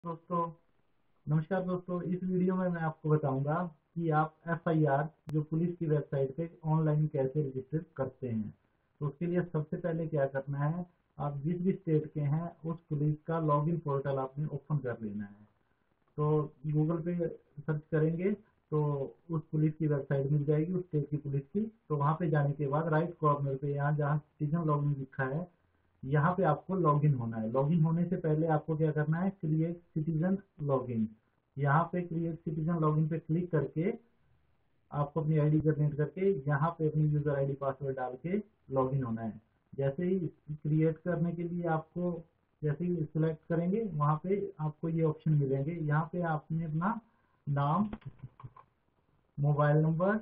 दोस्तों, नमस्कार दोस्तों। इस वीडियो में मैं आपको बताऊंगा कि आप एफआईआर जो पुलिस की वेबसाइट पे ऑनलाइन कैसे रजिस्टर करते हैं। तो उसके लिए सबसे पहले क्या करना है, आप जिस भी स्टेट के हैं उस पुलिस का लॉगिन पोर्टल आपने ओपन कर लेना है। तो गूगल पे सर्च करेंगे तो उस पुलिस की वेबसाइट मिल जाएगी, उस स्टेट की पुलिस की। तो वहाँ पे जाने के बाद राइट कॉर्नर पे यहाँ जहाँ सिटीजन लॉगिन लिखा है, यहाँ पे आपको लॉगिन होना है। लॉगिन होने से पहले आपको क्या करना है, क्रिएट सिटीजन लॉगिन। यहाँ पे क्रिएट सिटीजन लॉगिन पे क्लिक करके आपको अपनी आईडी जनरेट करके यहाँ पे अपनी यूजर आईडी पासवर्ड डाल के लॉगिन होना है। जैसे ही क्रिएट करने के लिए आपको जैसे ही सिलेक्ट करेंगे वहाँ पे आपको ये ऑप्शन मिलेंगे। यहाँ पे आपने अपना नाम, मोबाइल नंबर,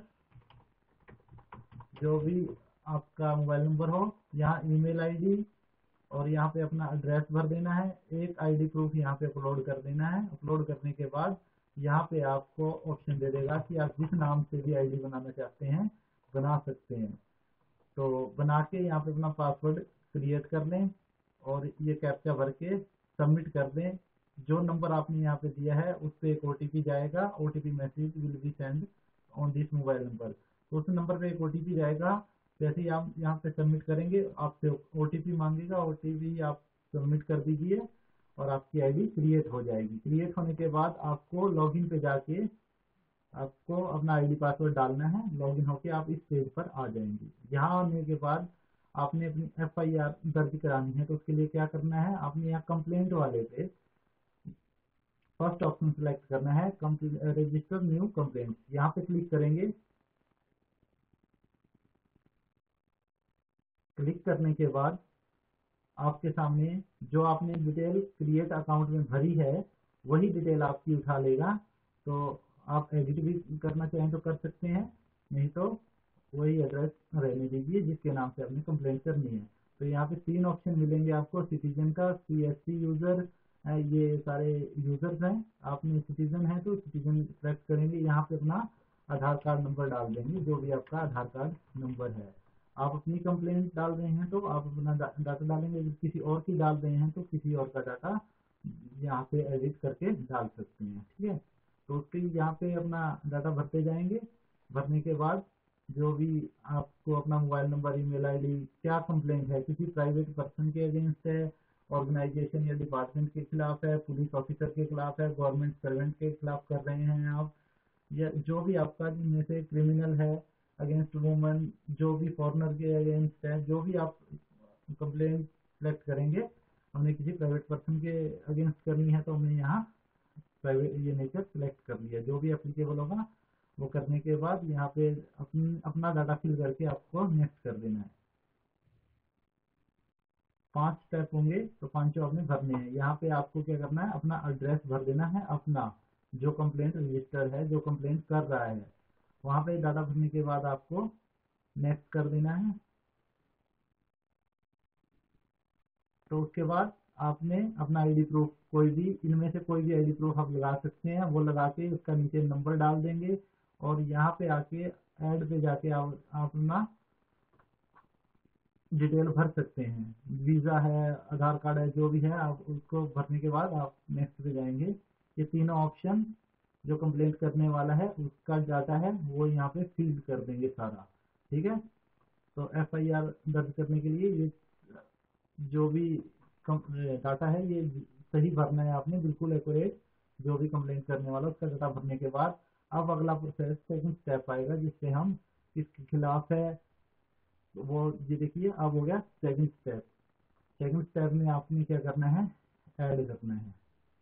जो भी आपका मोबाइल नंबर हो, यहाँ ईमेल आईडी, और यहाँ पे अपना एड्रेस भर देना है। एक आईडी प्रूफ यहाँ पे अपलोड कर देना है। अपलोड करने के बाद यहाँ पे आपको ऑप्शन दे देगा कि आप जिस नाम से भी आईडी बनाना चाहते हैं बना सकते हैं। तो बना के यहाँ पे अपना पासवर्ड क्रिएट कर लें और ये कैप्चा भर के सबमिट कर दें। जो नंबर आपने यहाँ पे दिया है उस पर एक ओटीपी जाएगा। OTP message will be send on this mobile number. तो उस नंबर पे एक ओटीपी जाएगा। जैसे ही आप यहाँ पे सबमिट करेंगे आपसे ओटीपी मांगेगा। ओटीपी आप सबमिट कर दीजिए और आपकी आईडी क्रिएट हो जाएगी। क्रिएट होने के बाद आपको लॉगिन पे जाके आपको अपना आईडी पासवर्ड डालना है। लॉगिन होके आप इस पेज पर आ जाएंगे। यहाँ आने के बाद आपने अपनी एफआईआर दर्ज करानी है। तो उसके लिए क्या करना है, आपने यहाँ कंप्लेंट वाले पे फर्स्ट ऑप्शन सेलेक्ट करना है, रजिस्टर न्यू कंप्लेंट। यहाँ पे क्लिक करेंगे। क्लिक करने के बाद आपके सामने जो आपने डिटेल क्रिएट अकाउंट में भरी है वही डिटेल आपकी उठा लेगा। तो आप एडिट भी करना चाहें तो कर सकते हैं, नहीं तो वही एड्रेस रहने दीजिए जिसके नाम से आपने कंप्लेंट करनी है। तो यहाँ पे 3 ऑप्शन मिलेंगे आपको, सिटीजन का, सीएससी यूजर, ये सारे यूजर्स हैं। आपने सिटीजन है तो सिटीजन सेलेक्ट करेंगे। यहाँ पे अपना आधार कार्ड नंबर डाल देंगे, जो भी आपका आधार कार्ड नंबर है। आप अपनी कंप्लेंट डाल रहे हैं तो आप अपना डाटा डालेंगे। अगर किसी और की डाल रहे हैं तो किसी और का डाटा यहाँ पे एडिट करके डाल सकते हैं। ठीक है, तो उसके लिए यहाँ पे अपना डाटा भरते जाएंगे। भरने के बाद जो भी आपको अपना मोबाइल नंबर, ईमेल आईडी, क्या कंप्लेंट है, किसी प्राइवेट पर्सन के अगेंस्ट है, ऑर्गेनाइजेशन या डिपार्टमेंट के खिलाफ है, पुलिस ऑफिसर के खिलाफ है, गवर्नमेंट सर्वेंट के खिलाफ कर रहे हैं आप, या जो भी आपका जिनमें से क्रिमिनल है अगेंस्ट वुमन, जो भी फॉरनर के अगेंस्ट है, जो भी आप कंप्लेंट सेलेक्ट करेंगे। हमने किसी प्राइवेट पर्सन के अगेंस्ट करनी है तो हमने यहाँ प्राइवेट ये नेचर सेलेक्ट कर लिया। जो भी एप्लीकेबल होगा वो करने के बाद यहाँ पे अपना डाटा फिल करके आपको नेक्स्ट कर देना है। 5 स्टेप होंगे तो पांचों आपने भरने हैं। यहाँ पे आपको क्या करना है, अपना एड्रेस भर देना है, अपना जो कंप्लेंट रजिस्टर है, जो कंप्लेंट कर रहा है। वहाँ पे डाटा भरने के बाद आपको नेक्स्ट कर देना है। तो उसके बाद आपने अपना आईडी प्रूफ, कोई भी इनमें से कोई भी आईडी प्रूफ आप लगा सकते हैं, वो लगा के उसका नीचे नंबर डाल देंगे। और यहाँ पे आके ऐड पे जाके आप अपना डिटेल भर सकते हैं। वीज़ा है, आधार कार्ड है, जो भी है आप उसको भरने के बाद आप नेक्स्ट पे जाएंगे। ये तीनों ऑप्शन जो कंप्लेंट करने वाला है उसका डाटा है वो यहाँ पे फीड कर देंगे सारा। ठीक है, तो एफआईआर दर्ज करने के लिए ये जो भी डाटा है ये सही भरना है आपने, बिल्कुल एक्यूरेट। जो भी कंप्लेंट करने वाला उसका डाटा भरने के बाद अब अगला प्रोसेस सेकंड स्टेप आएगा जिससे हम किसके खिलाफ है वो, ये देखिए अब हो गया सेकंड स्टेप। सेकंड स्टेप में आपने क्या करना है, ऐड करना है।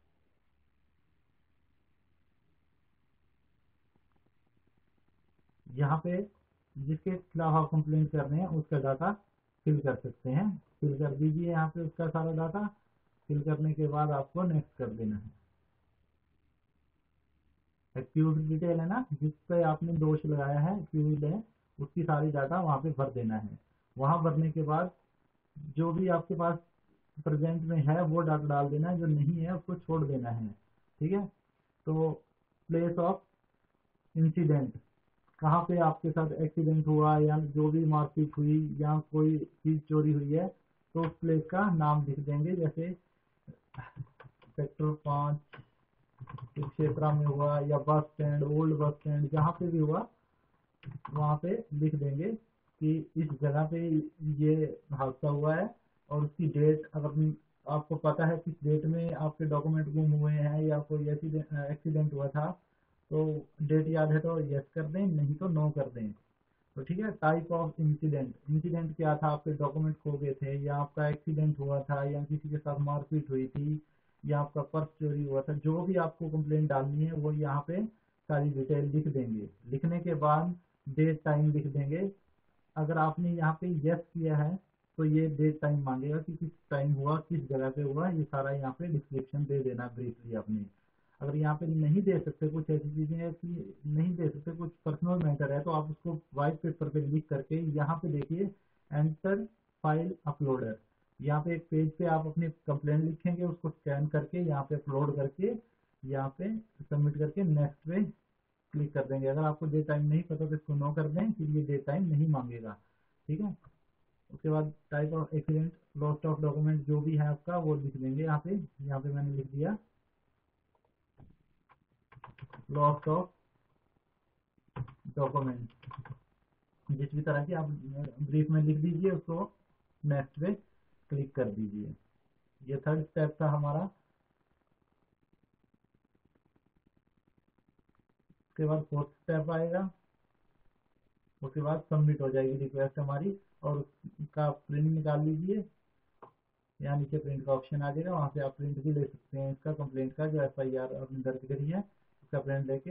यहाँ पे जिसके खिलाफ आप कंप्लेंट कर रहे हैं उसका डाटा फिल कर सकते हैं। फिल कर दीजिए यहाँ पे उसका सारा डाटा। फिल करने के बाद आपको नेक्स्ट कर देना है। एक्यूज डिटेल है ना, जिस पे आपने दोष लगाया है, एक्यूज है, उसकी सारी डाटा वहाँ पे भर देना है। वहाँ भरने के बाद जो भी आपके पास प्रेजेंट में है वो डाटा डाल देना है, जो नहीं है उसको छोड़ देना है। ठीक है, तो प्लेस ऑफ इंसिडेंट, कहाँ पे आपके साथ एक्सीडेंट हुआ या जो भी मारपीट हुई या कोई चीज चोरी हुई है तो उस प्लेस का नाम लिख देंगे। जैसे सेक्टर 5 कुरुक्षेत्रा में हुआ या bus stand, old bus stand, जहाँ पे भी हुआ वहाँ पे लिख देंगे कि इस जगह पे ये हादसा हुआ है, और उसकी डेट, अगर आपको पता है किस डेट में आपके डॉक्यूमेंट गुम हुए हैं या कोई एक्सीडेंट हुआ था, तो डेट याद है तो यस कर दें, नहीं तो नो कर दें। तो ठीक है। टाइप ऑफ इंसिडेंट, इंसिडेंट क्या था, आपके डॉक्यूमेंट खो गए थे, या आपका एक्सीडेंट हुआ था, या किसी के साथ मारपीट हुई थी, या आपका पर्स चोरी हुआ था, जो भी आपको कंप्लेंट डालनी है वो यहाँ पे सारी डिटेल लिख देंगे। लिखने के बाद डेट टाइम लिख देंगे। अगर आपने यहाँ पे यस किया है तो ये डेट टाइम मांगेगा कि किस टाइम हुआ, किस जगह पे हुआ, ये सारा यहाँ पे डिस्क्रिप्शन दे देना ब्रीफली अपनी। अगर यहाँ पे नहीं दे सकते, कुछ ऐसी चीजें हैं कि नहीं दे सकते, कुछ पर्सनल मैटर है, तो आप उसको व्हाइट पेपर पे लिख करके यहाँ पे देखिए, एंटर फाइल अपलोडर, यहाँ पे एक पेज पे आप अपनी कंप्लेंट लिखेंगे, उसको स्कैन करके यहाँ पे अपलोड करके यहाँ पे सबमिट करके नेक्स्ट पे क्लिक कर देंगे। अगर आपको डे टाइम नहीं पता तो इसको नो कर दें, फिर ये डे टाइम नहीं मांगेगा। ठीक है। उसके बाद type of accident, lost of document, जो भी है आपका वो लिख देंगे यहाँ पे। यहाँ पे मैंने लिख दिया लॉस्ट ऑफ डॉक्यूमेंट, जिस भी तरह की आप ब्रीफ में लिख दीजिए, उसको नेक्स्ट पे क्लिक कर दीजिए। ये थर्ड स्टेप था हमारा। उसके बाद फोर्थ स्टेप आएगा। उसके बाद सबमिट हो जाएगी रिक्वेस्ट हमारी, और उसका प्रिंट निकाल लीजिए। यहाँ नीचे प्रिंट का ऑप्शन आ जाएगा, वहाँ से आप प्रिंट भी ले सकते हैं इसका, कंप्लेंट का जो FIR आपने दर्ज करी है उसका प्रिंट लेके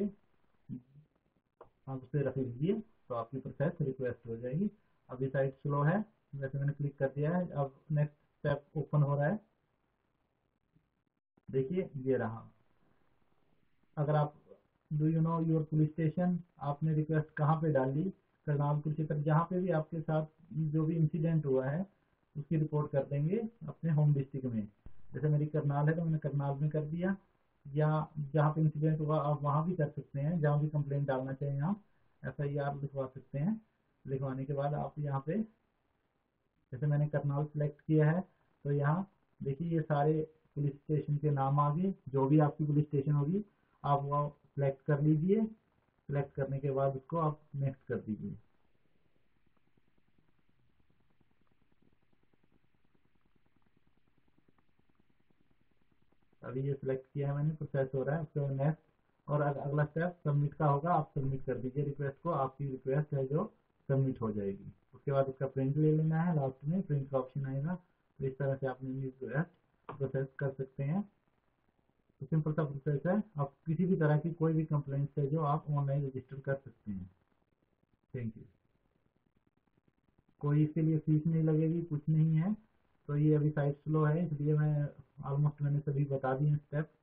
आप उसे रख लीजिए, तो आपकी प्रोसेस रिक्वेस्ट हो जाएगी। अभी साइट स्लो है, वैसे मैंने क्लिक कर दिया है। अब नेक्स्ट स्टेप ओपन हो रहा है, देखिए ये रहा। अगर आप do you know your police station, आपने रिक्वेस्ट कहाँ पे डाली, करनाल कुरुक्षेत्र, जहाँ पे भी आपके साथ जो भी इंसिडेंट हुआ है उसकी रिपोर्ट कर देंगे अपने होम डिस्ट्रिक्ट में। जैसे मेरी करनाल है तो मैंने करनाल में कर दिया, या जहाँ पे इंसिडेंट हुआ आप वहाँ भी कर सकते हैं, जहाँ भी कंप्लेंट डालना चाहिए आप FIR लिखवा सकते हैं। लिखवाने के बाद आप यहाँ पे, जैसे मैंने करनाल सेलेक्ट किया है, तो यहाँ देखिए ये सारे पुलिस स्टेशन के नाम आ गए, जो भी आपकी पुलिस स्टेशन होगी आप वो सेलेक्ट कर लीजिए। सेलेक्ट करने के बाद उसको आप नेक्स्ट कर दीजिए। अभी ये सिलेक्ट किया है मैंने, प्रोसेस हो रहा है, उसके बाद नेक्स्ट, और अगला स्टेप सबमिट का होगा, आप सबमिट कर दीजिए रिक्वेस्ट को, आपकी रिक्वेस्ट है जो सबमिट हो जाएगी। उसके बाद उसका प्रिंट ले लेना है, लास्ट में प्रिंट का ऑप्शन आएगा। तो इस तरह से आप रिक्वेस्ट प्रोसेस कर सकते हैं। तो सिंपल सा प्रोसेस है, आप किसी भी तरह की कोई भी कंप्लेंट है जो आप ऑनलाइन रजिस्टर कर सकते हैं। Thank you. कोई इसके लिए फीस नहीं लगेगी, कुछ नहीं है। तो ये अभी साइट स्लो है, इसलिए मैं ऑलमोस्ट मैंने सभी बता दिए स्टेप।